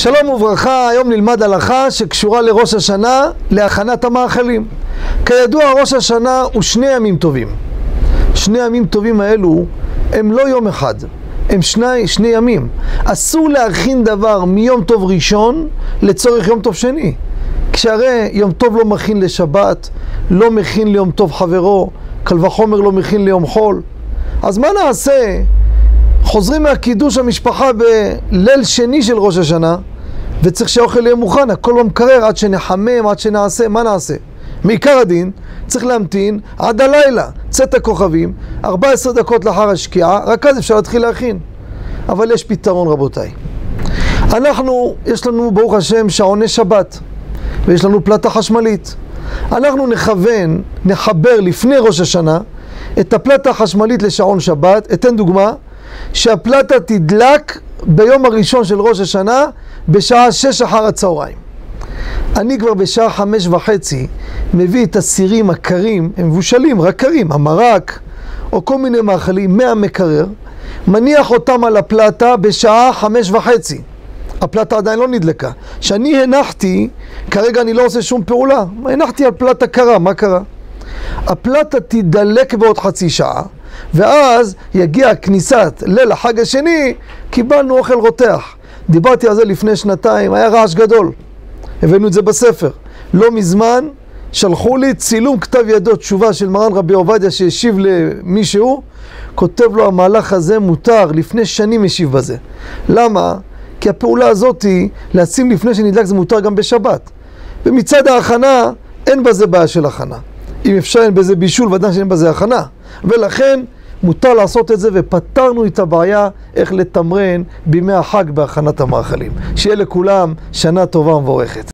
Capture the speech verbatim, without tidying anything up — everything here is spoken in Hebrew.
שלום וברכה, היום נלמד הלכה שקשורה לראש השנה, להכנת המאכלים. כידוע, ראש השנה הוא שני ימים טובים. שני ימים טובים האלו הם לא יום אחד, הם שני, שני ימים. אסור להכין דבר מיום טוב ראשון לצורך יום טוב שני. כשהרי יום טוב לא מכין לשבת, לא מכין ליום טוב חברו, קל וחומר לא מכין ליום חול. אז מה נעשה? חוזרים מהקידוש המשפחה בליל שני של ראש השנה, וצריך שהאוכל יהיה מוכן, הכל לא מקרר עד שנחמם, עד שנעשה, מה נעשה? מעיקר הדין צריך להמתין עד הלילה, צאת הכוכבים, ארבע עשרה דקות לאחר השקיעה, רק אז אפשר להתחיל להכין. אבל יש פתרון רבותיי. אנחנו, יש לנו ברוך השם שעוני שבת, ויש לנו פלטה חשמלית. אנחנו נכוון, נחבר לפני ראש השנה, את הפלטה החשמלית לשעון שבת. אתן דוגמה, שהפלטה תדלק ביום הראשון של ראש השנה בשעה שש אחר הצהריים. אני כבר בשעה חמש וחצי מביא את הסירים הקרים, הם מבושלים, רק קרים, המרק או כל מיני מאכלים מהמקרר, מניח אותם על הפלטה בשעה חמש וחצי. הפלטה עדיין לא נדלקה. שאני הנחתי, כרגע אני לא עושה שום פעולה, הנחתי על פלטה קרה, מה קרה? הפלטה תדלק בעוד חצי שעה, ואז יגיע כניסת ליל החג השני, קיבלנו אוכל רותח. דיברתי על זה לפני שנתיים, היה רעש גדול. הבאנו את זה בספר. לא מזמן שלחו לי צילום כתב ידו תשובה של מרן רבי עובדיה שהשיב למישהו, כותב לו המהלך הזה מותר, לפני שנים השיב בזה. למה? כי הפעולה הזאת היא, לשים לפני שנדלק זה מותר גם בשבת. ומצד ההכנה, אין בזה בעיה של הכנה. אם אפשר אין בזה בישול, ודאי שאין בזה הכנה. ולכן מותר לעשות את זה, ופתרנו את הבעיה איך לתמרן בימי החג בהכנת המאכלים. שיהיה לכולם שנה טובה ומבורכת.